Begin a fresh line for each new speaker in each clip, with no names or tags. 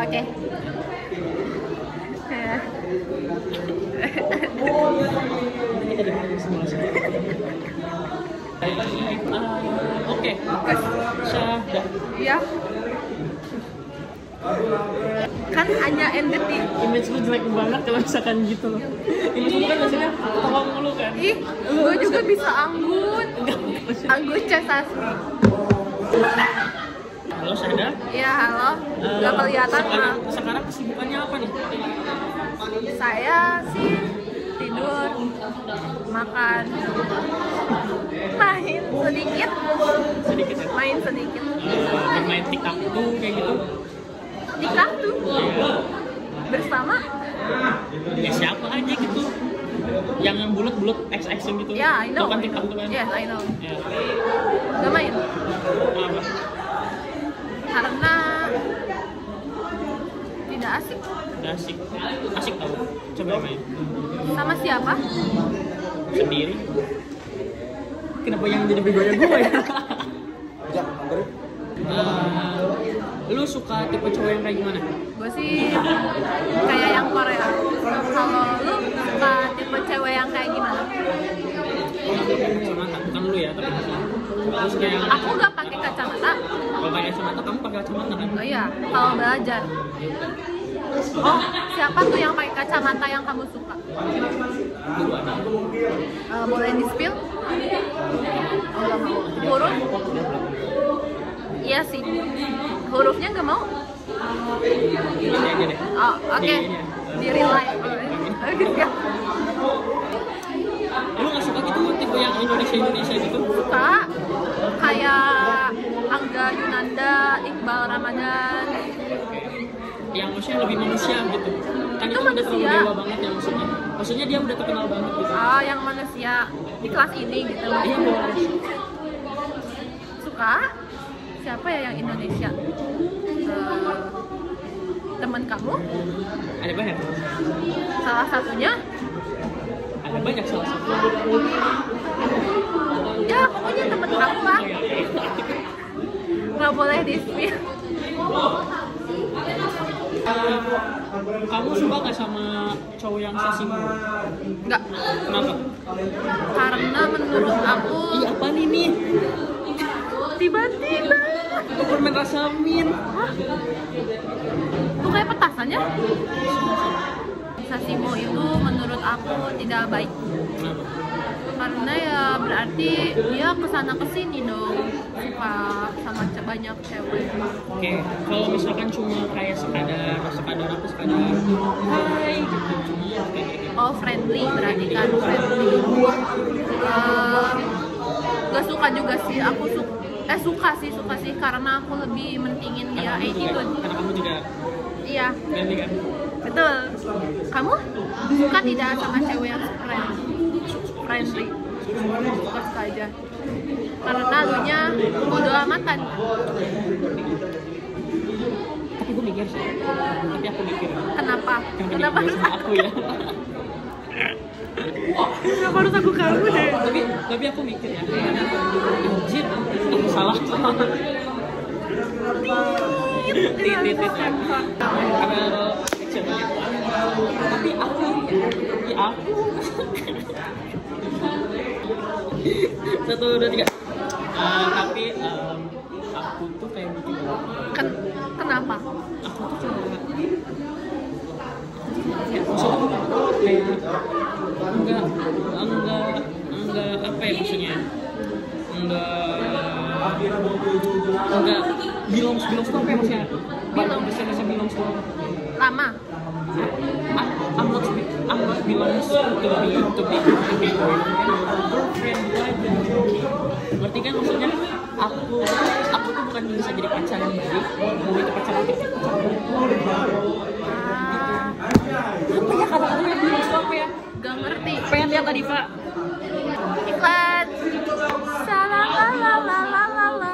Oke.
Oke. Syahda.
Iya. Kan hanya entity.
Image lu jelek banget kalau misalkan gitu loh. Image lu kan biasanya tolong mulu kan.
Ih, gue juga bisa Anggun. Anggun C. Sasmi.
Halo Syahda.
Iya, halo. Gak kelihatan mah.
Sekarang kesibukannya apa nih?
Saya sih tidur, makan, main sedikit,
Sedikit ya.
main sedikit.
Bermain TikTok tuh kayak gitu.
TikTok tuh bersama.
Ya siapa aja gitu. Yang bulat-bulat XX gitu.
Ya, I know.
Tau kan TikTok tuh kan?
Yes, I know.
Ya.
Gak main
Apa?
karena tidak asik.
Udah asik. Asik tau. Coba main.
Sama siapa?
Sendiri. Kenapa yang jadi begonya gue ya? Lu suka tipe cowok yang kayak gimana?
Gue sih kayak yang Korea. Kalau lu suka tipe cewek yang kayak gimana?
Kacamata, bukan lu ya, tapi terus kayak
Aku gak pakai kacamata.
kalau pakai kacamata, kamu pakai kacamata kan?
Oh iya, kalau belajar. Oh, siapa tuh yang pakai kacamata yang kamu suka?
Dulu ada.
Boleh di-spill? Oh, gak mau. Huruf? Iya sih. Hurufnya gak mau?
Ini aja deh.
Oh, oke. Di real life.
Lu nggak suka gitu tipe yang Indonesia gitu?
Suka. Kayak Angga Yunanda, Iqbal Ramadan.
Yang maksudnya lebih manusia gitu. Kan
Itu
itu udah terlalu
manusia.
dewa banget ya maksudnya. Maksudnya dia udah terkenal banget gitu.
Ah, yang manusia di kelas ini gitu.
Iya boleh.
Suka. Siapa ya yang Indonesia? Teman kamu?
Ada banyak.
Salah satunya?
Ada banyak salah satu.
Ya, pokoknya teman kamu lah. Nggak boleh di-spill.
Kamu suka nggak sama cowok yang sasimu?
Nggak.
Kenapa?
Karena menurut aku
Iya apa nih nih?
tiba-tiba
Itu permen rasa mint.
tuh kayak petasannya. Sashimo itu menurut aku tidak baik.
Kenapa?
Karena ya berarti dia kesana kesini dong, suka sama banyak cewek.
Oke, kalau misalkan cuma kayak sekadar hai gitu, cuma kayak gitu.
Oh, friendly berarti kan, friendly. Gak suka juga sih, aku suka sih karena aku lebih mentingin dia attitude.
Karena kamu juga
Iya,
friendly kan?
betul. Kamu suka tidak sama cewek yang friendly? Suka aja. Karena lunya bodo amatan.
Tapi gue mikir sih. Tapi aku mikir.
Kenapa?
Yang
Kenapa harus
sama aku ya.
Kenapa harus aku kamu deh?
Tapi aku mikir ya. Anjir, aku salah. Titit ya. Karena tapi aku ya aku. 1, 2, 3. Tapi aku tuh kayak gitu.
Kenapa?
Aku tuh kayak maksudnya enggak apa ya maksudnya enggak belongs tuh apa ya maksudnya belongs tuh
Lama.
I'm not belongs to be girlfriend berarti kan maksudnya aku tuh bukan bisa jadi pacar yang baik mau itu pacar yang baik apa ya kata-katanya belongs tuh apa ya
Gak ngerti.
pengen lihat tadi Pak
Iklan. Salalalalalalala.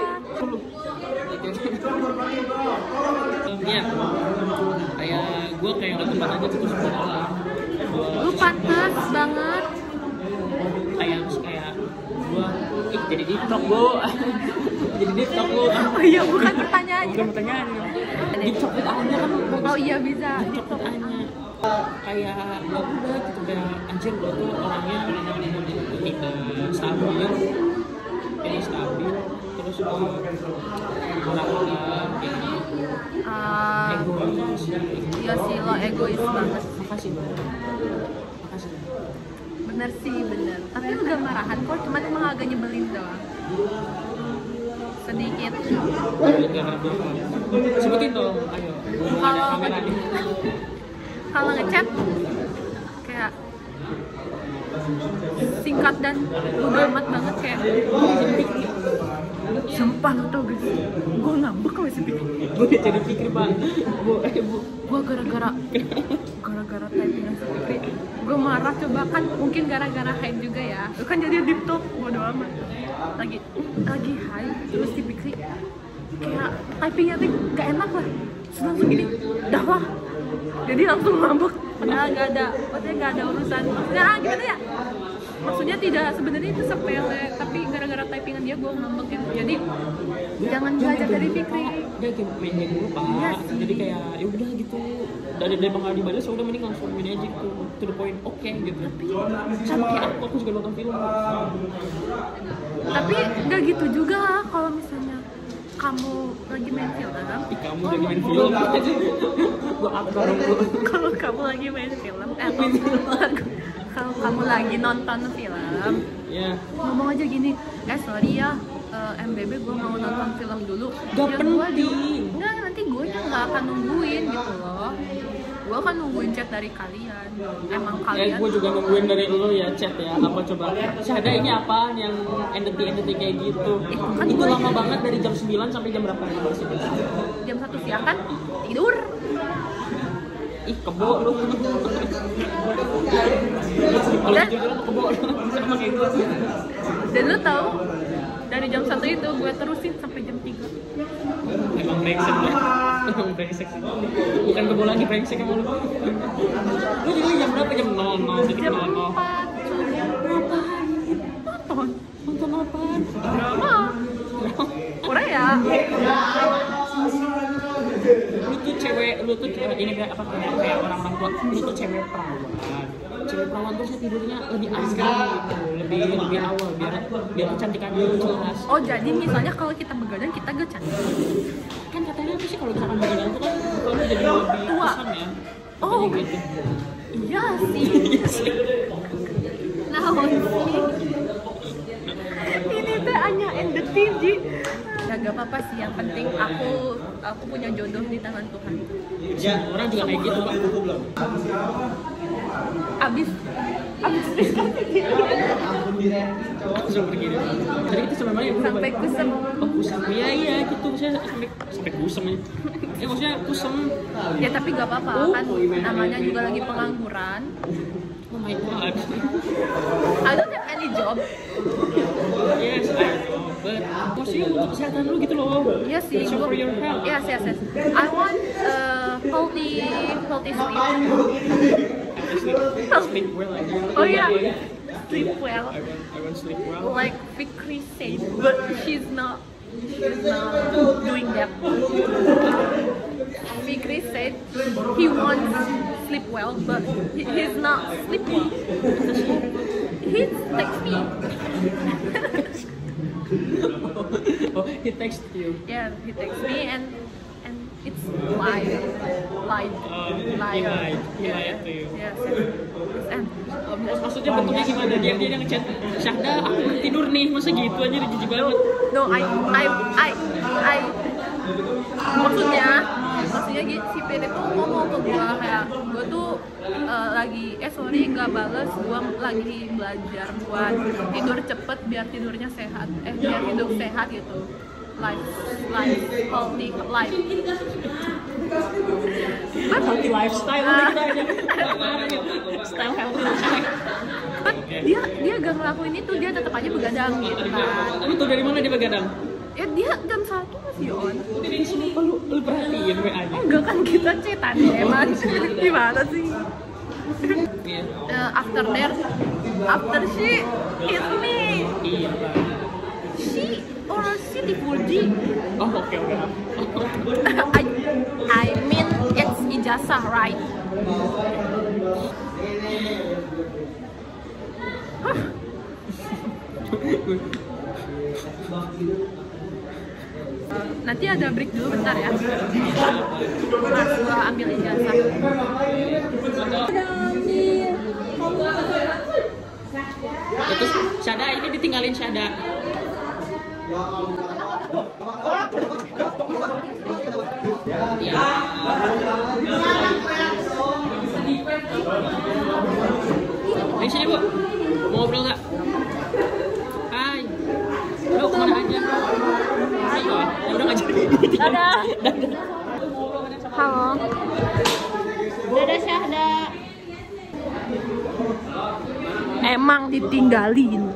Iya, kayak gue kayak nggak tempat aja terus berjalan.
Lu pantas banget.
Kayak gue jadi TikTok gue. Jadi dia aku.
Oh iya, bukan pertanyaannya.
Bukan pertanyaan. Di copot A-nya kan bagus.
Oh iya bisa.
Di copot A-nya. Kayak ya udah gitu kayak anjir gue tuh orangnya stabil, ini stabil, terus orangnya kayak gitu. Egois.
Iya sih, lo egois banget.
Makasih banget. Makasih.
Bener sih, bener. Tapi lu gak marahan kok, cuma emang agak nyebelin doang. Sedikit.
Sebutin dong, ayo. Ada kamera nih.
Kalau ngechat kayak singkat dan bodo amat banget kayak sumpah lo tau gak sih, gue ngambek kalau si pikir.
Gue jadi pikir pak,
Gue gara-gara typingan si Fikri, gue marah. Coba kan mungkin gara-gara hide juga ya, lu kan jadi deep talk, bodo amat. Lagi hide, terus si Fikri kayak typingnya tuh gak enak lah, terus langsung gini, dah lah. Jadi langsung ngambek, padahal gak ada urusan. Maksudnya gimana ya? Maksudnya tidak, sebenarnya itu sepele, tapi gara-gara typingan dia gue ngambek gitu. Jadi jangan belajar dari Fikri.
Dia kayak main game dulu pak.
Yes.
Jadi kayak ya udah gitu. Dari bakal dibalas, udah mending langsung main aja gitu. To the point, oke gitu. Sama kayak aku juga nonton film.
Tapi nggak gitu juga kalau misalnya kamu lagi main film.
Kamu lagi main film. Gue apa dulu?
Kalau kamu lagi main film, kalau kamu lagi nonton film, ngomong aja gini, sorry ya, MBB gue mau nonton film dulu.
Gak penting.
Enggak, nanti gue nggak akan nungguin gitu loh. Gue akan nungguin chat dari kalian. Emang kalian.
Gue juga nungguin dari lo ya chat ya. Apa coba? Syahda ini apa yang endeti kayak gitu? Itu lama banget dari jam 9 sampai jam berapa?
Jam 1 siang kan tidur.
Ih kebo lu. Kalau tidur lu kebo sama kayak gue.
Dan lu tahu dari jam 1 itu gue terusin sampai jam 3.
Emang brengsek lah. Emang brengsek sih. Bukan kebo lagi brengsek emang lu. Lu jadi jam berapa? Jam 00.
Jam 4. Ngapain?
Nonton apaan?
Drama. Korea. Lu tuh ini kayak apa kayak orang-orang tua. Lu tuh cewek perawan terus tidurnya lebih asgar gitu, lebih awal biar kecantikannya jelas. Oh jadi misalnya kalau kita begadang kita gak cantik.
Kan katanya apa sih kalau misalkan begadang tuh kan kalau jadi lebih
tua
kesan ya.
Oh
gitu.
Iya sih. Nah ini tuh hanya endetif Ji. Ya gak apa-apa sih, yang penting aku punya jodoh di tangan Tuhan.
Ya, orang juga kayak gitu pak.
Abis
Langsung pergi deh. Jadi kita sampai mana ya?
sampai kusem.
Oh kusem, iya gitu. Saya sampai kusem ya. Maksudnya kusem.
Ya tapi gak apa-apa kan, namanya juga lagi pengangguran.
Oh my god.
I don't have any job.
Yes, I know. But maksudnya untuk kesehatan lu gitu loh.
Iya sih.
So for your health.
Yes. I want healthy
Sleep well.
Oh yeah. Sleep well.
I want sleep well.
Like Fikri said, but she's not doing that. Fikri said he wants sleep well, but he's not sleeping. He texts me.
Oh, he texted you.
Yeah, he texts me and it's live.
He lied to you.
Yes. And
Maksudnya bentuknya gimana? Dia ngechat Syahda, aku tidur nih, masa gitu aja dia jijik banget.
no, I maksudnya si Pede tuh ngomong ke gua kayak gua tuh lagi sorry nggak bales, gua lagi belajar buat tidur cepet biar tidurnya sehat, biar hidup sehat gitu, healthy life.
Healthy lifestyle kita aja. Style healthy lifestyle.
Dia gak ngelakuin itu, dia tetap aja begadang gitu kan.
Lu tuh dari mana dia begadang?
Ya dia jam 1 masih on.
Jadi kenapa lu perhatiin WA-nya?
Enggak kan kita cetan ya emang. Gimana sih?
Yeah.
After she hit me.
Iya.
She or sih Tifuji?
Oh oke.
I mean it's ijazah, right? Nanti ada break dulu bentar ya. Mas gua ambil ijazah.
Terus Syada ini ditinggalin Syada. Ya. Ayo sini Bu, mau ngobrol nggak? Hai, lu kemana aja? Ayo, ya udah nggak jadi.
Dadah. Halo.
Dadah Syahda.
Emang ditinggalin.